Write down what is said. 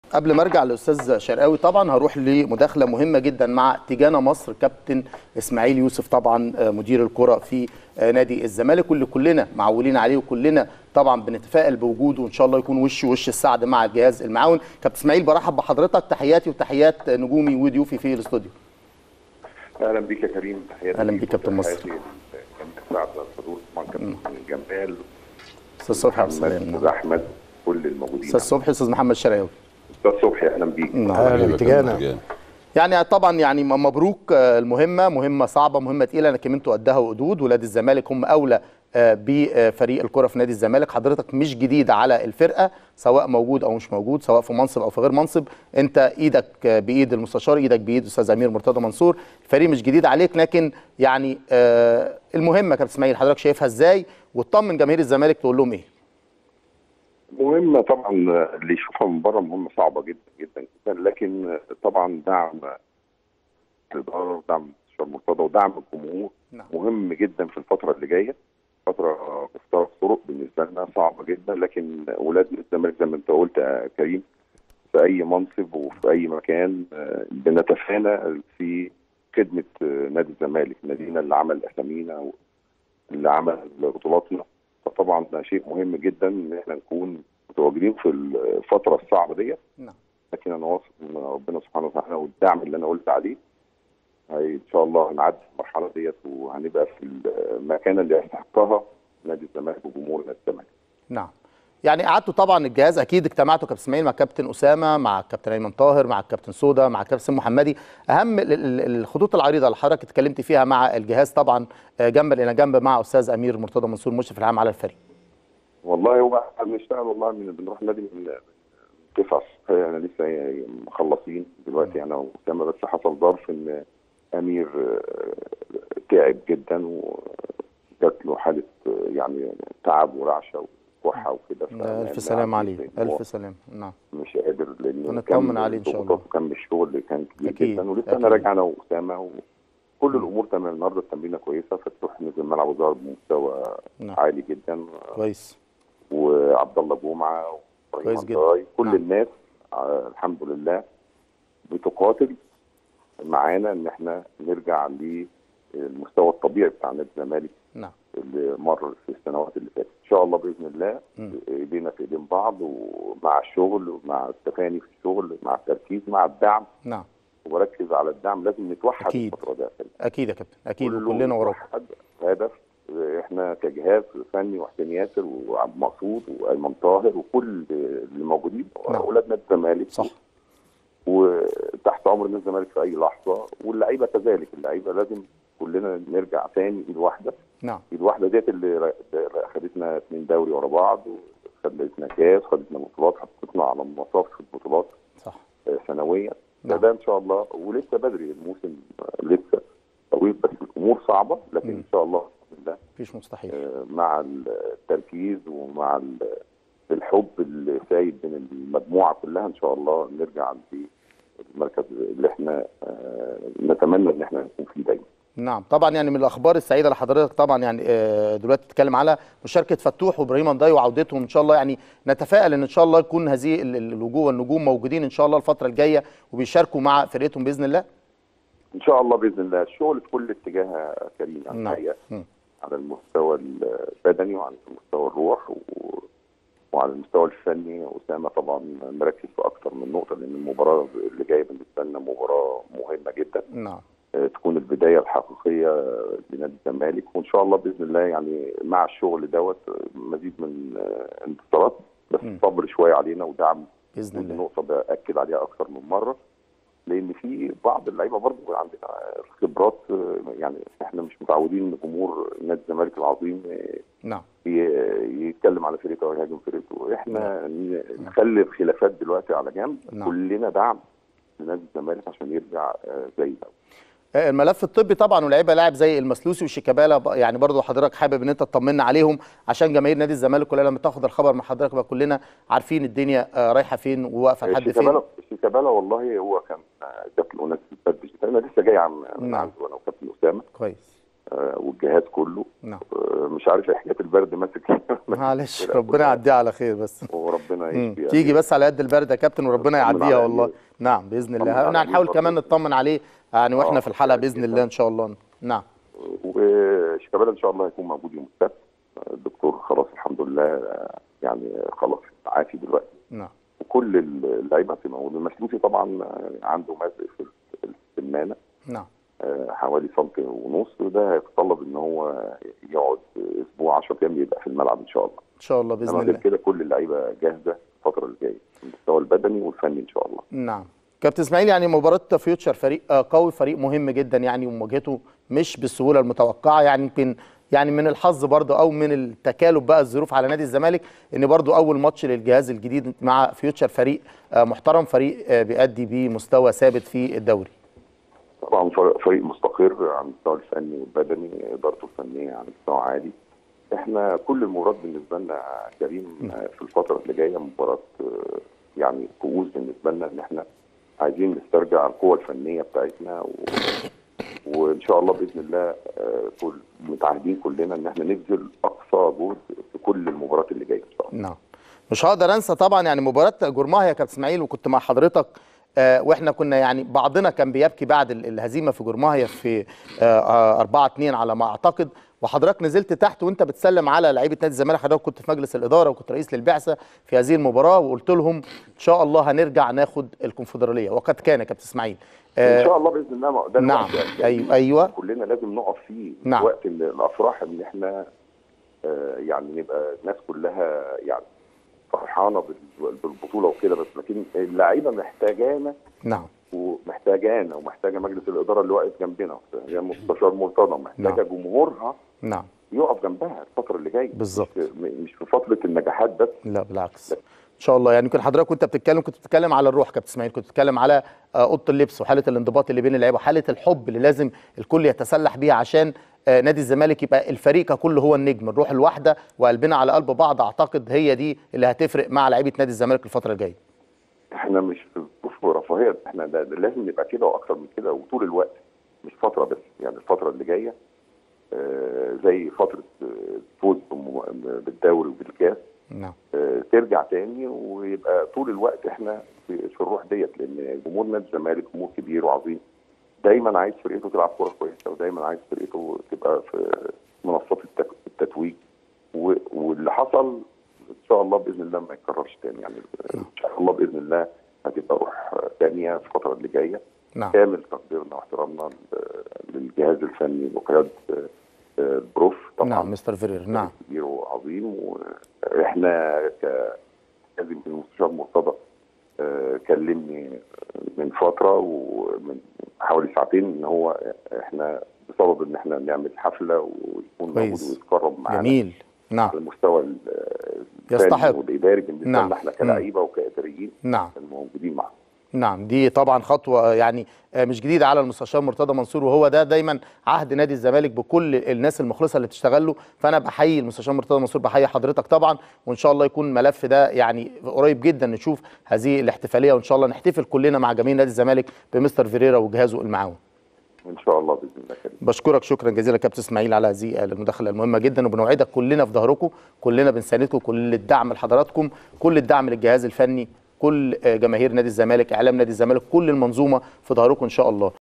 قبل ما ارجع للاستاذ شرقاوي طبعا هروح لمداخله مهمه جدا مع تيجانا مصر كابتن اسماعيل يوسف طبعا مدير الكره في نادي الزمالك، واللي كلنا معولين عليه وكلنا طبعا بنتفائل بوجوده وان شاء الله يكون وش السعد مع الجهاز المعاون. كابتن اسماعيل برحب بحضرتك، تحياتي وتحيات نجومي وضيوفي في الاستوديو. اهلا بيك يا كريم، تحياتي. اهلا بيك كابتن مصر. سعد الحضور طبعا كابتن جمال، استاذ صبحي، استاذ احمد، كل الموجودين. استاذ صبحي، استاذ محمد شرقاوي. استاذ صبحي اهلا بيك. اهلا بيك تيجانا. يعني طبعا يعني مبروك، المهمه مهمه صعبه، مهمه تقيله، لكن انتوا قدها وقدود. ولاد الزمالك هم اولى بفريق الكره في نادي الزمالك. حضرتك مش جديد على الفرقه، سواء موجود او مش موجود، سواء في منصب او في غير منصب. انت ايدك بايد المستشار، ايدك بايد استاذ امير مرتضى منصور. الفريق مش جديد عليك، لكن يعني المهمه كابتن اسماعيل حضرتك شايفها ازاي؟ وتطمن جماهير الزمالك تقول لهم ايه؟ مهمه طبعا اللي يشوفها من بره مهمه صعبه جدا جدا جدا، لكن طبعا دعم الاداره ودعم المستشار مرتضى ودعم الجمهور مهم جدا في الفتره اللي جايه. فتره مفترق طرق بالنسبه لنا صعبه جدا، لكن ولاد الزمالك زي ما انت قلت يا كريم في اي منصب وفي اي مكان بنتفانى في خدمه نادي الزمالك، نادينا اللي عمل اسامينا واللي عمل بطولاتنا. فطبعا ده شيء مهم جدا ان احنا نكون متواجدين في الفتره الصعبه ديت. لكن انا واثق ان ربنا سبحانه وتعالى والدعم اللي انا قلت عليه ان شاء الله هنعدي المرحله ديت وهنبقى في المكانه اللي يستحقها نادي الزمالك وجمهور نادي الزمالك. نعم. يعني قعدتوا طبعا الجهاز، اكيد اجتمعتوا كابتن اسماعيل مع كابتن اسامه، مع الكابتن ايمن طاهر، مع الكابتن سوده، مع الكابتن محمدي. اهم الخطوط العريضه اللي حضرتك اتكلمت فيها مع الجهاز طبعا جنبا الى جنب مع استاذ امير مرتضى منصور المشرف العام على الفريق. والله هو احنا بنشتغل والله بنروح نادي من 9 الصبح، انا لسه مخلصين دلوقتي انا واسامه، بس حصل ظرف ان امير تعب جدا وجات له حاله يعني تعب ورعشه وكحه وكده. الف سلام عليه، الف سلام. نعم مش قادر لانه نطمن عليه ان شاء الله. كان الشغل اللي كان كبير جدا، ولسه انا راجع انا واسامه وكل الامور تمام. النهارده التمرينه كويسه، فتروح نزل الملعب وظهر بمستوى عالي جدا كويس. وعبد الله جمعه كويس جدا. كل الناس الحمد لله بتقاتل معانا ان احنا نرجع للمستوى الطبيعي بتاع نادي الزمالك اللي مر في السنوات اللي فاتت. ان شاء الله باذن الله ايدينا في ايدين بعض، ومع الشغل ومع التفاني في الشغل مع التركيز مع الدعم. وبركز على الدعم، لازم نتوحد الفتره دي. اكيد يا كابتن، اكيد وكلنا وراك. هدف احنا كجهاز فني وحسين ياسر وعبد المقصود وايمن طاهر وكل اللي موجودين اولاد نادي الزمالك صح، وتحت امر نادي الزمالك في اي لحظه، واللعيبه كذلك. اللعيبه لازم كلنا نرجع تاني ايد واحده. ايد واحده ديت اللي خدتنا 2 دوري ورا بعض، وخدتنا كاس، خدتنا بطولات، حطتنا على مصاف في البطولات صح سنويا. ده ان شاء الله، ولسه بدري، الموسم لسه طويل، بس الامور صعبه، لكن ان شاء الله مفيش مستحيل مع التركيز ومع الحب اللي سايد من المجموعه كلها ان شاء الله نرجع للمركز اللي احنا نتمنى ان احنا نكون فيه دايما. نعم طبعا. يعني من الاخبار السعيده لحضرتك طبعا يعني دلوقتي بتتكلم على مشاركه فتوح وابراهيم نداي وعودتهم ان شاء الله. يعني نتفائل ان شاء الله يكون هذه الوجوه والنجوم موجودين ان شاا الله الفتره الجايه وبيشاركوا مع فرقتهم باذن الله. ان شاء الله باذن الله. الشغل في كل اتجاه يا كريم الحقيقه، على المستوى البدني وعلى مستوى الروح وعلى المستوى الفني. اسامه طبعا مركز في اكثر من نقطه، لان المباراه اللي جايه بالنسبه لنا مباراه مهمه جدا. تكون البدايه الحقيقيه لنادي الزمالك، وان شاء الله باذن الله يعني مع الشغل دوت مزيد من انتصارات، بس صبر شويه علينا ودعم باذن الله. النقطه باكد عليها اكثر من مره، لان في بعض اللعيبه برضه عندنا خبرات. يعني احنا مش متعودين ان جمهور نادي الزمالك العظيم يتكلم على فرقته ويهاجم فرقته. احنا نخلي الخلافات دلوقتي على جنب. كلنا دعم لنادي الزمالك عشان يرجع زي الاول. الملف الطبي طبعا، ولاعيبه لاعب زي المسلوسي وشيكابالا، يعني برضو حضرتك حابب ان انت تطمنا عليهم عشان جماهير نادي الزمالك كلها لما تاخد الخبر من حضرتك بقى كلنا عارفين الدنيا رايحه فين وواقفه لحد فين. شيكابالا والله هو كان كابتن اوناس البدري، انا لسه جاي من عنده انا وكابتن اسامه. كويس. والجهاز كله. نعم. مش عارف ايه حكايه البرد ماسك. معلش ربنا يعديها على خير بس. وربنا يشفي. تيجي بس على قد البرد يا كابتن وربنا يعديها والله. نعم باذن الله. هنحاول كمان نطمن عليه يعني واحنا في الحلقه باذن الله ان شاء الله. نعم. وشيكابالا ان شاء الله هيكون موجود يوم السبت. الدكتور خلاص الحمد لله يعني خلاص عافي دلوقتي. نعم. وكل اللعيبه في موجود. المسلوسي طبعا عنده مزق في السمانه. نعم. حوالي سنتي ونص، وده هيتطلب ان هو يقعد اسبوع 10 ايام يبقى في الملعب ان شاء الله. ان شاء الله باذن الله. كده كل اللعيبه جاهزه الفتره اللي جايه المستوى البدني والفني ان شاء الله. نعم. كابتن اسماعيل، يعني مباراه فيوتشر فريق قوي، فريق مهم جدا يعني، ومواجهته مش بالسهوله المتوقعه يعني. يمكن يعني من الحظ برضه او من التكالب بقى الظروف على نادي الزمالك ان برضه اول ماتش للجهاز الجديد مع فيوتشر، فريق محترم، فريق بيأدي بمستوى ثابت في الدوري. طبعا فريق مستقر على المستوى الفني والبدني، ادارته الفنيه على مستوى عالي. احنا كل المباريات بالنسبه لنا كريم في الفتره اللي جايه مباراه يعني كؤوس بالنسبه لنا، ان احنا عايزين نسترجع القوه الفنيه بتاعتنا وان شاء الله باذن الله متعهدين كلنا ان احنا نبذل اقصى جهد في كل المباريات اللي جايه ان شاء الله. نعم. مش هقدر انسى طبعا يعني مباراه جورماهيا يا كابتن اسماعيل، وكنت مع حضرتك واحنا كنا يعني بعضنا كان بيبكي بعد الهزيمه في جورماهيا في 4-2 على ما اعتقد، وحضرتك نزلت تحت وانت بتسلم على لعيبه نادي الزمالك. حضرتك كنت في مجلس الاداره وكنت رئيس للبعثه في هذه المباراه، وقلت لهم ان شاء الله هنرجع ناخد الكونفدراليه، وقد كان يا كابتن اسماعيل. ان شاء الله باذن الله. ده نعم. ايوه كلنا لازم نقف فيه. نعم. وقت الافراح ان احنا يعني نبقى الناس كلها يعني فرحانه بالبطوله وكده، بس لكن اللعيبه محتاجانا. نعم. ومحتاجه مجلس الاداره اللي واقف جنبنا، هي مستشار مرتضى، محتاجه نعم. جمهورها. نعم. يقف جنبها الفتره اللي جايه بالظبط، مش في فتره النجاحات بس، لا بالعكس. ان شاء الله يعني. يمكن حضرتك وانت بتتكلم كنت بتتكلم على الروح كابتن اسماعيل، كنت بتتكلم على اوضه اللبس وحاله الانضباط اللي بين اللعيبه وحاله الحب اللي لازم الكل يتسلح بيها عشان نادي الزمالك يبقى الفريق ككل هو النجم، الروح الواحده وقلبنا على قلب بعض. اعتقد هي دي اللي هتفرق مع لعيبه نادي الزمالك الفتره الجايه. احنا مش في رفاهيه، احنا ده لازم نبقى كده واكتر من كده وطول الوقت، مش فتره بس. يعني الفتره اللي جايه زي فتره الفوز بالدوري وبالكاس. نعم. ترجع تاني ويبقى طول الوقت احنا في الروح ديت، لان جمهور نادي الزمالك جمهور كبير وعظيم، دايما عايز فرقته تلعب كوره كويسه، ودايما عايز فرقته تبقى في منصات التتويج. واللي حصل ان شاء الله باذن الله ما يتكررش تاني يعني. ان شاء الله باذن الله هتبقى روح ثانيه في الفتره اللي جايه. نعم. كامل تقديرنا واحترامنا للجهاز الفني وقياده البروف طبعا. نعم مستر فيرير. نعم. كبير وعظيم. واحنا لازم المستشار مرتضى كلمني من فتره ومن حوالي ساعتين ان هو احنا بسبب ان احنا نعمل حفله ويكون موجود ويتكرم معانا. جميل. نعم. على المستوى يستحق والاداري بالنسبه لنا. نعم. احنا كلاعيبه وكاداريين. نعم. الموجودين معانا. نعم. دي طبعا خطوه يعني مش جديده على المستشار مرتضى منصور، وهو ده دايما عهد نادي الزمالك بكل الناس المخلصه اللي بتشتغل له. فانا بحيي المستشار مرتضى منصور، بحيي حضرتك طبعا، وان شاء الله يكون الملف ده يعني قريب جدا نشوف هذه الاحتفاليه، وان شاء الله نحتفل كلنا مع جماهير نادي الزمالك بمستر فيريرا وجهازه المعاون. ان شاء الله باذن الله كريم. بشكرك شكرا جزيلا كابتن اسماعيل على هذه المداخله المهمه جدا، وبنوعدك كلنا في ظهركم، كلنا بنساندكم، كل الدعم لحضراتكم، كل الدعم للجهاز الفني، كل جماهير نادي الزمالك، اعلام نادي الزمالك، كل المنظومه في ظهركم ان شاء الله.